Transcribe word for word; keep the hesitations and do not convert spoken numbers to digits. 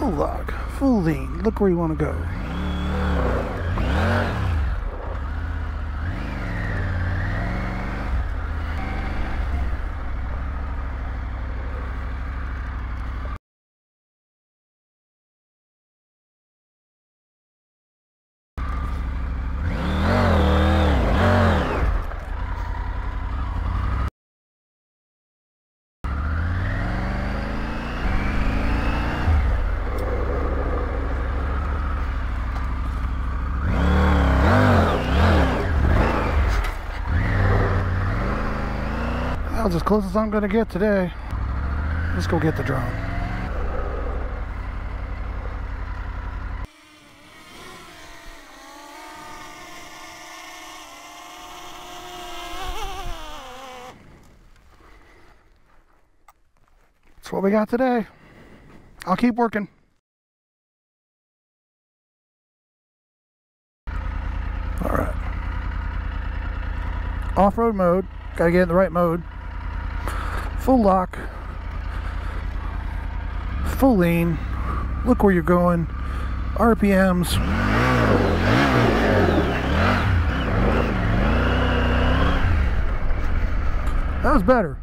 Full lock, full lean. Look where you want to go. That was as close as I'm going to get today. Let's go get the drone. That's what we got today. I'll keep working. All right. Off-road mode. Got to get in the right mode. Full lock, full lean, look where you're going, R P Ms. That was better.